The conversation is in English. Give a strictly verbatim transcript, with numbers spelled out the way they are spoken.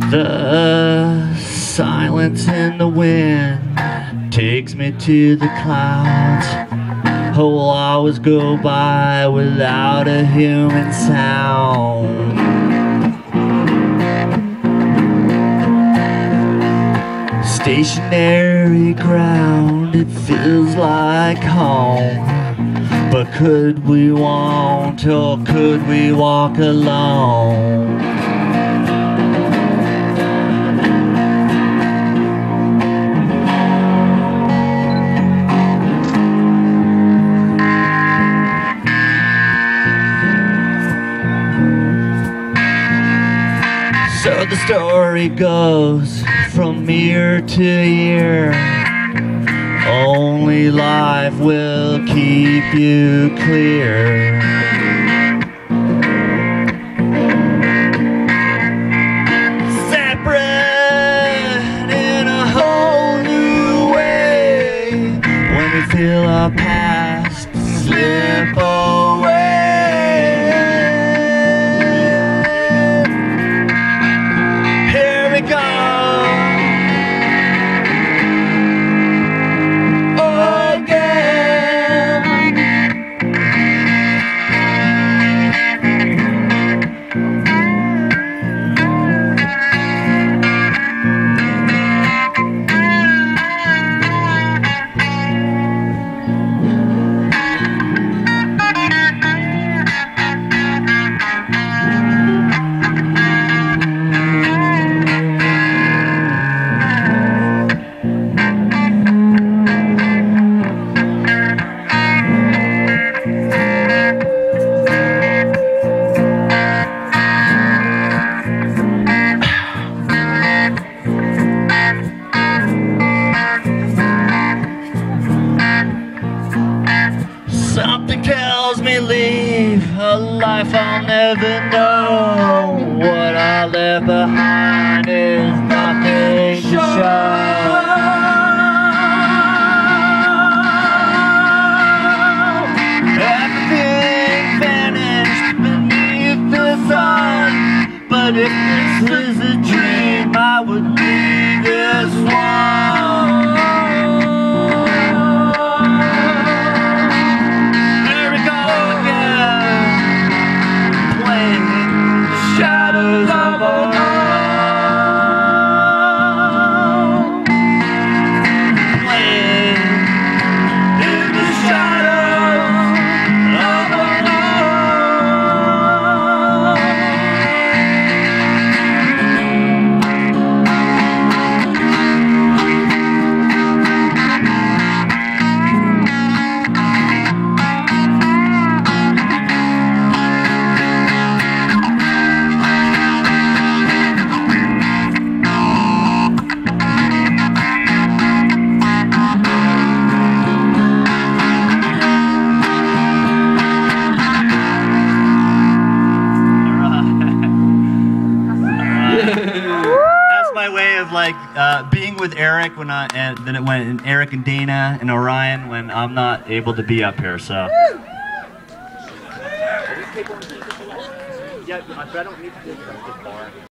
The silence in the wind takes me to the clouds. Whole hours go by without a human sound. Stationary ground, it feels like home. But could we want, or could we walk alone? So the story goes from year to year. Only life will keep you clear. Separate in a whole new way. When we feel our past slip away. Something tells me leave a life I'll never know. What I left behind is nothing to show. Everything vanished beneath the sun. But if this is a dream, I would be this one. Shadows of our own. Playing in the shadows of our like uh, being with Eric when I and then it went and Eric and Dana and Orion when I'm not able to be up here. So. Yeah, I don't need to